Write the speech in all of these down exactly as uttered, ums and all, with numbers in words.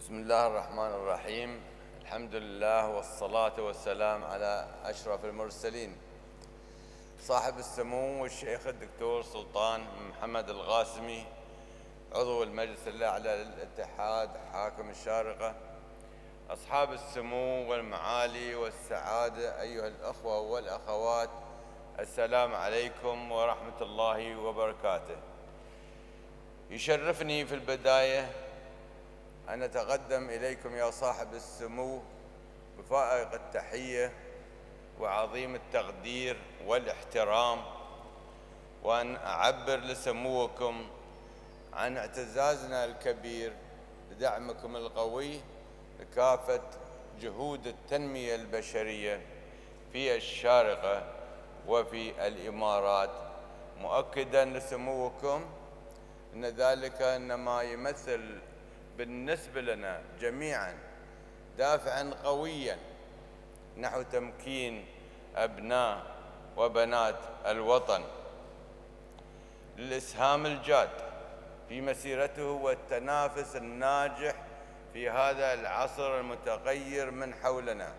بسم الله الرحمن الرحيم. الحمد لله والصلاة والسلام على أشرف المرسلين صاحب السمو الشيخ الدكتور سلطان محمد الغاسمي، عضو المجلس الأعلى للاتحاد حاكم الشارقة، أصحاب السمو والمعالي والسعادة، أيها الأخوة والأخوات، السلام عليكم ورحمة الله وبركاته. يشرفني في البداية أن أتقدم إليكم يا صاحب السمو بفائق التحية وعظيم التقدير والاحترام، وأن أعبر لسموكم عن اعتزازنا الكبير بدعمكم القوي لكافة جهود التنمية البشرية في الشارقة وفي الإمارات، مؤكداً لسموكم أن ذلك إنما يمثل بالنسبة لنا جميعاً دافعاً قوياً نحو تمكين أبناء وبنات الوطن للإسهام الجاد في مسيرته والتنافس الناجح في هذا العصر المتغير من حولنا.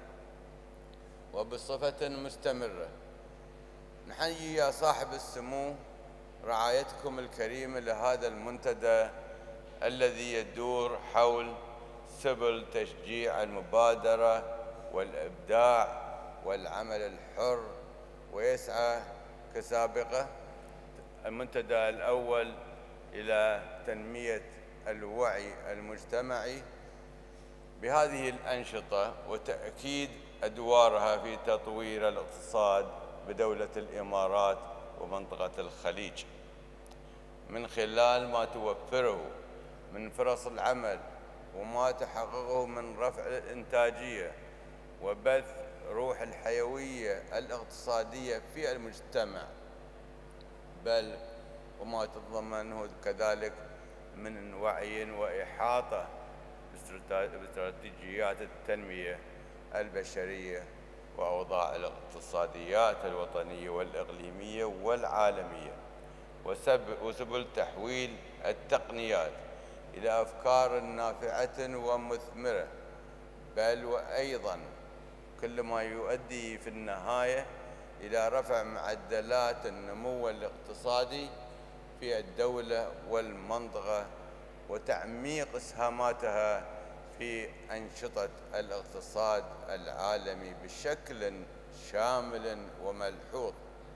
وبصفة مستمرة نحيي يا صاحب السمو رعايتكم الكريمة لهذا المنتدى الذي يدور حول سبل تشجيع المبادرة والإبداع والعمل الحر، ويسعى كسابقة المنتدى الأول إلى تنمية الوعي المجتمعي بهذه الأنشطة وتأكيد أدوارها في تطوير الاقتصاد بدولة الإمارات ومنطقة الخليج من خلال ما توفره من فرص العمل وما تحققه من رفع الإنتاجية وبث روح الحيوية الاقتصادية في المجتمع، بل وما تتضمنه كذلك من وعي وإحاطة باستراتيجيات التنمية البشرية وأوضاع الاقتصاديات الوطنية والإقليمية والعالمية، وسبل تحويل التقنيات إلى أفكار نافعة ومثمرة، بل وأيضاً كل ما يؤدي في النهاية إلى رفع معدلات النمو الاقتصادي في الدولة والمنطقة وتعميق إسهاماتها في أنشطة الاقتصاد العالمي بشكل شامل وملحوظ.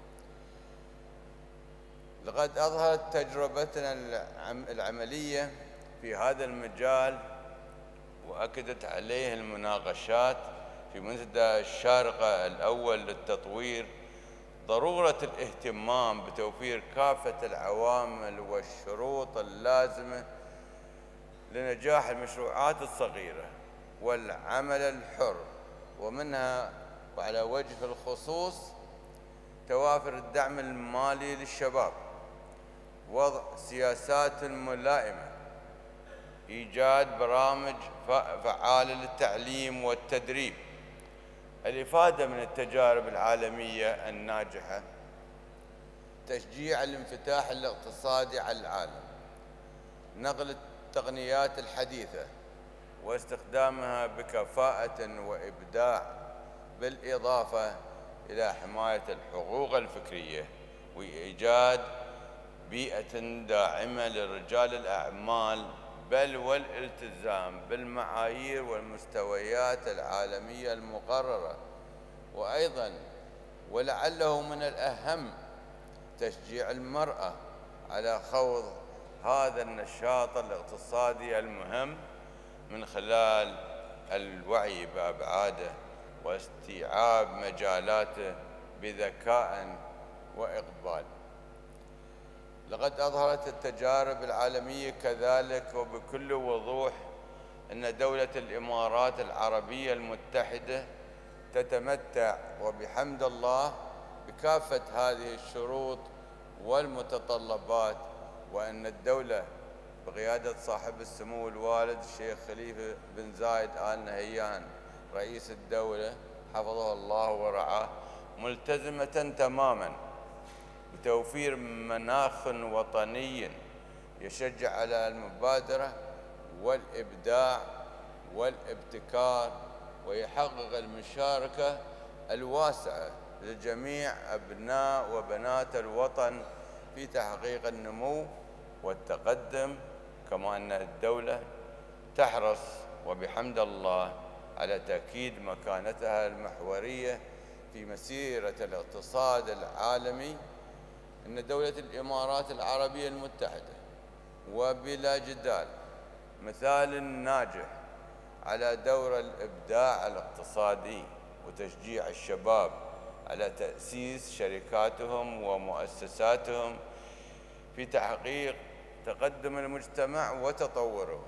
لقد أظهرت تجربتنا العملية في هذا المجال وأكدت عليه المناقشات في منتدى الشارقة الأول للتطوير ضرورة الاهتمام بتوفير كافة العوامل والشروط اللازمة لنجاح المشروعات الصغيرة والعمل الحر، ومنها وعلى وجه الخصوص توافر الدعم المالي للشباب، وضع سياسات ملائمة، إيجاد برامج فعالة للتعليم والتدريب، الإفادة من التجارب العالمية الناجحة، تشجيع الانفتاح الاقتصادي على العالم، نقل التقنيات الحديثة واستخدامها بكفاءة وإبداع، بالإضافة إلى حماية الحقوق الفكرية وإيجاد بيئة داعمة لرجال الأعمال، بل والالتزام بالمعايير والمستويات العالمية المقررة. وأيضاً ولعله من الأهم تشجيع المرأة على خوض هذا النشاط الاقتصادي المهم من خلال الوعي بأبعاده واستيعاب مجالاته بذكاء وإقبال. لقد أظهرت التجارب العالمية كذلك وبكل وضوح أن دولة الإمارات العربية المتحدة تتمتع وبحمد الله بكافة هذه الشروط والمتطلبات، وأن الدولة بقيادة صاحب السمو الوالد الشيخ خليفة بن زايد آل نهيان رئيس الدولة حفظه الله ورعاه ملتزمة تماماً بتوفير مناخ وطني يشجع على المبادرة والإبداع والابتكار، ويحقق المشاركة الواسعة لجميع أبناء وبنات الوطن في تحقيق النمو والتقدم. كما أن الدولة تحرص وبحمد الله على تأكيد مكانتها المحورية في مسيرة الاقتصاد العالمي. إن دولة الإمارات العربية المتحدة وبلا جدال مثال ناجح على دور الإبداع الاقتصادي وتشجيع الشباب على تأسيس شركاتهم ومؤسساتهم في تحقيق تقدم المجتمع وتطوره.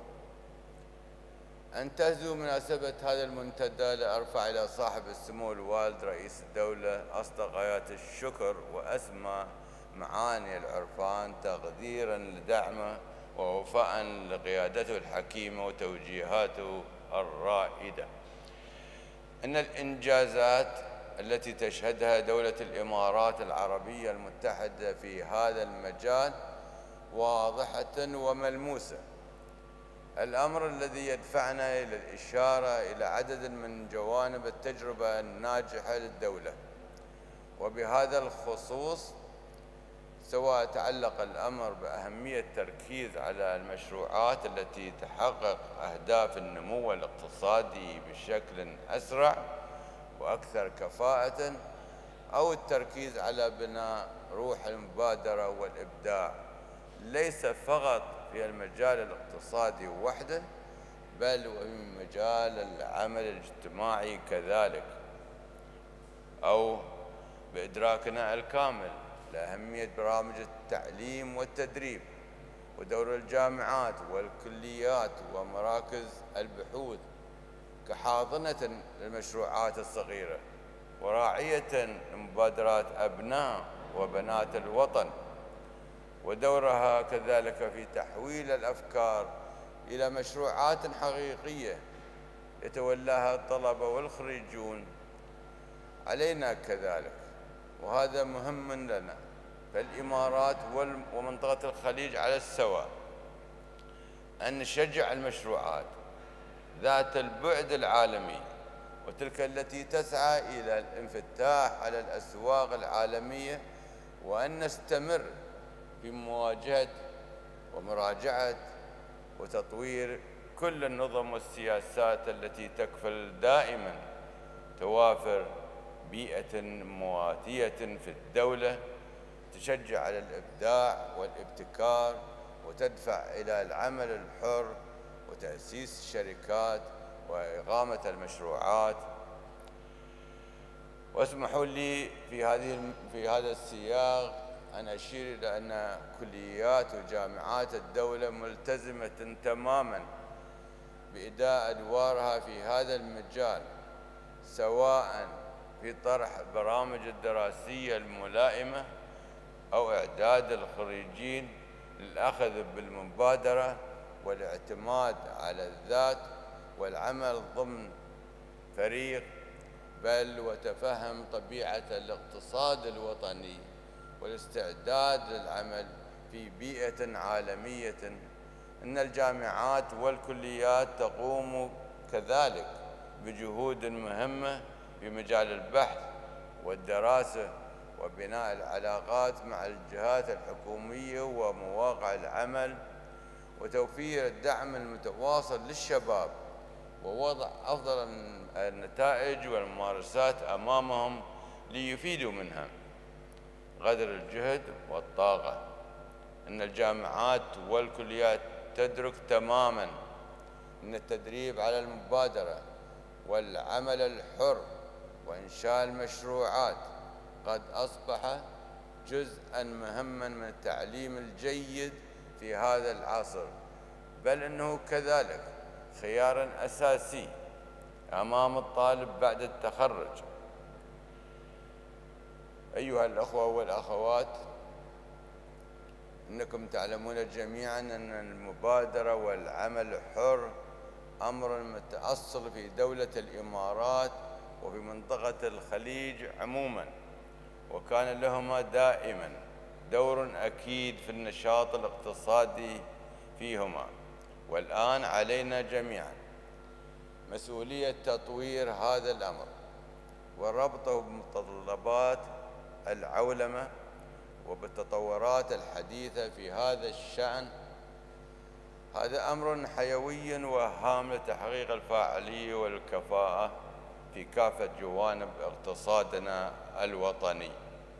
أنتهز مناسبة هذا المنتدى لأرفع إلى صاحب السمو الوالد رئيس الدولة أصدق آيات الشكر وأسمى معاني العرفان تقديراً لدعمه ووفاءً لقيادته الحكيمة وتوجيهاته الرائدة. إن الإنجازات التي تشهدها دولة الإمارات العربية المتحدة في هذا المجال واضحة وملموسة، الأمر الذي يدفعنا إلى الإشارة إلى عدد من جوانب التجربة الناجحة للدولة. وبهذا الخصوص، سواء تعلق الأمر بأهمية التركيز على المشروعات التي تحقق أهداف النمو الاقتصادي بشكل أسرع وأكثر كفاءة، أو التركيز على بناء روح المبادرة والإبداع ليس فقط في المجال الاقتصادي وحده، بل وفي مجال العمل الاجتماعي كذلك، أو بإدراكنا الكامل لأهمية برامج التعليم والتدريب ودور الجامعات والكليات ومراكز البحوث كحاضنة للمشروعات الصغيرة وراعية لمبادرات أبناء وبنات الوطن، ودورها كذلك في تحويل الأفكار إلى مشروعات حقيقية يتولاها الطلبة والخريجون. علينا كذلك، وهذا مهم لنا فالإمارات ومنطقة الخليج على السواء، أن نشجع المشروعات ذات البعد العالمي وتلك التي تسعى إلى الانفتاح على الأسواق العالمية، وأن نستمر في مواجهة ومراجعة وتطوير كل النظم والسياسات التي تكفل دائما توافر بيئة مواتية في الدولة تشجع على الإبداع والابتكار وتدفع إلى العمل الحر وتأسيس الشركات وإقامة المشروعات. واسمحوا لي في هذه في هذا السياق أن أشير إلى أن كليات وجامعات الدولة ملتزمة تماماً بإداء أدوارها في هذا المجال، سواء في طرح برامج الدراسية الملائمة أو إعداد الخريجين للأخذ بالمبادرة والاعتماد على الذات والعمل ضمن فريق، بل وتفهم طبيعة الاقتصاد الوطني والاستعداد للعمل في بيئة عالمية. إن الجامعات والكليات تقوم كذلك بجهود مهمة في مجال البحث والدراسة وبناء العلاقات مع الجهات الحكومية ومواقع العمل وتوفير الدعم المتواصل للشباب ووضع أفضل النتائج والممارسات أمامهم ليفيدوا منها قدر الجهد والطاقة. إن الجامعات والكليات تدرك تماماً أن التدريب على المبادرة والعمل الحر وإنشاء المشروعات قد أصبح جزءاً مهماً من التعليم الجيد في هذا العصر، بل إنه كذلك خياراً أساسي أمام الطالب بعد التخرج. أيها الأخوة والأخوات، إنكم تعلمون جميعاً أن المبادرة والعمل الحر أمر متأصل في دولة الإمارات وفي منطقة الخليج عموماً، وكان لهما دائماً دور أكيد في النشاط الاقتصادي فيهما. والآن علينا جميعاً مسؤولية تطوير هذا الأمر وربطه بمتطلبات العولمة وبالتطورات الحديثة في هذا الشأن. هذا أمر حيوي وهام لتحقيق الفاعلية والكفاءة في كافة جوانب اقتصادنا الوطني.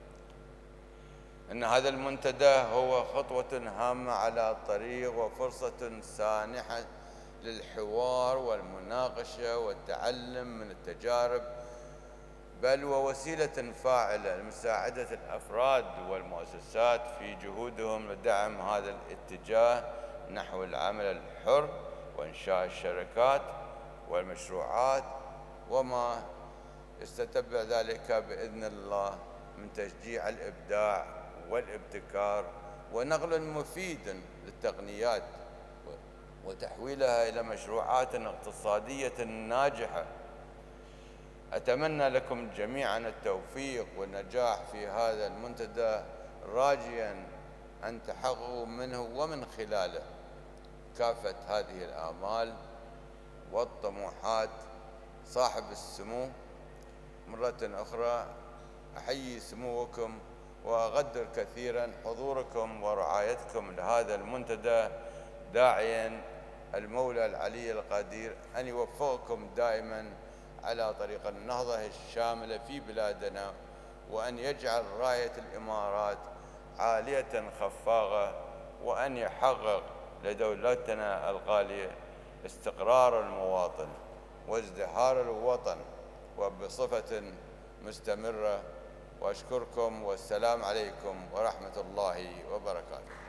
إن هذا المنتدى هو خطوة هامة على الطريق وفرصة سانحة للحوار والمناقشة والتعلم من التجارب، بل ووسيلة فاعلة لمساعدة الأفراد والمؤسسات في جهودهم لدعم هذا الاتجاه نحو العمل الحر وإنشاء الشركات والمشروعات وما يستتبع ذلك بإذن الله من تشجيع الإبداع والابتكار ونقل مفيد للتقنيات وتحويلها إلى مشروعات اقتصادية ناجحة. أتمنى لكم جميعا التوفيق والنجاح في هذا المنتدى، راجيا أن تحققوا منه ومن خلاله كافة هذه الآمال والطموحات. صاحب السمو مرة أخرى أحيي سموكم وأقدر كثيرا حضوركم ورعايتكم لهذا المنتدى، داعيا المولى العلي القدير أن يوفقكم دائما على طريق النهضة الشاملة في بلادنا، وأن يجعل راية الإمارات عالية خفاقة، وأن يحقق لدولتنا الغالية استقرار المواطن وازدهار الوطن وبصفة مستمرة. وأشكركم والسلام عليكم ورحمة الله وبركاته.